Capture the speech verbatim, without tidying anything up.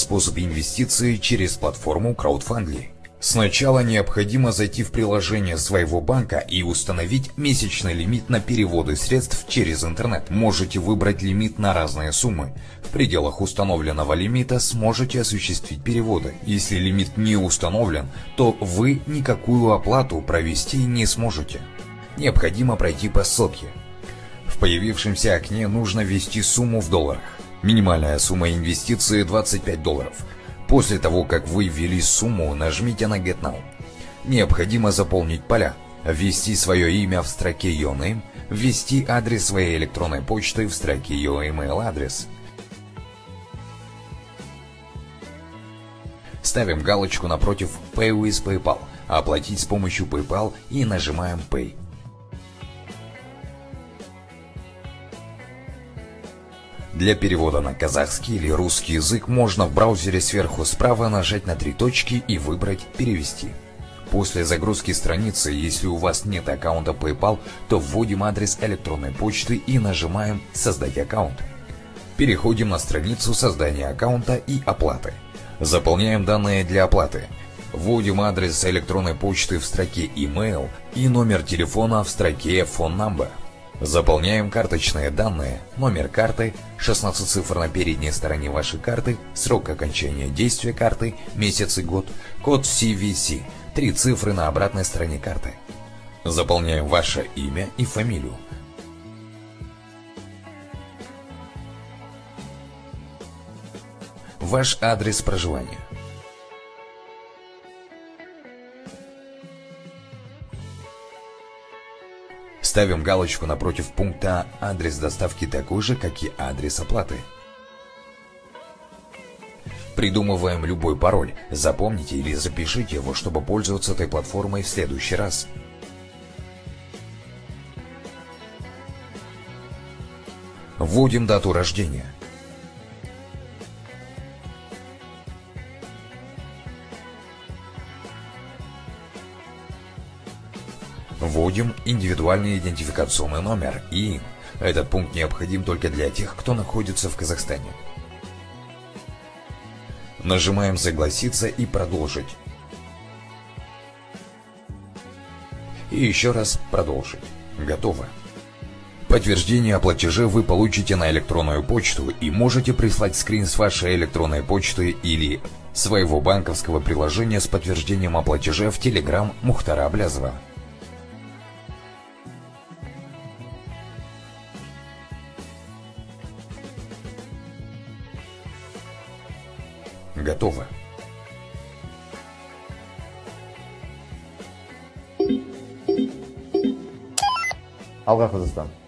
способ инвестиции через платформу Crowdfundly. Сначала необходимо зайти в приложение своего банка и установить месячный лимит на переводы средств через интернет. Можете выбрать лимит на разные суммы. В пределах установленного лимита сможете осуществить переводы. Если лимит не установлен, то вы никакую оплату провести не сможете. Необходимо пройти по ссылке. В появившемся окне нужно ввести сумму в долларах. Минимальная сумма инвестиции двадцать пять долларов. После того, как вы ввели сумму, нажмите на Get Now. Необходимо заполнить поля, ввести свое имя в строке Your Name, ввести адрес своей электронной почты в строке Your Email адрес. Ставим галочку напротив Pay with PayPal, оплатить с помощью PayPal и нажимаем Pay. Для перевода на казахский или русский язык можно в браузере сверху справа нажать на три точки и выбрать «Перевести». После загрузки страницы, если у вас нет аккаунта PayPal, то вводим адрес электронной почты и нажимаем «Создать аккаунт». Переходим на страницу создания аккаунта и оплаты. Заполняем данные для оплаты. Вводим адрес электронной почты в строке Email и номер телефона в строке Phone Number. Заполняем карточные данные, номер карты, шестнадцать цифр на передней стороне вашей карты, срок окончания действия карты, месяц и год, код си ви си, три цифры на обратной стороне карты. Заполняем ваше имя и фамилию. Ваш адрес проживания. Ставим галочку напротив пункта «Адрес доставки такой же, как и адрес оплаты». Придумываем любой пароль, запомните или запишите его, чтобы пользоваться этой платформой в следующий раз. Вводим дату рождения. Вводим индивидуальный идентификационный номер ИИН. Этот пункт необходим только для тех, кто находится в Казахстане. Нажимаем «Согласиться» и «Продолжить». И еще раз «Продолжить». Готово. Подтверждение о платеже вы получите на электронную почту и можете прислать скрин с вашей электронной почты или своего банковского приложения с подтверждением о платеже в Telegram Мухтара Аблязова. Готово. Алға Қазақстан.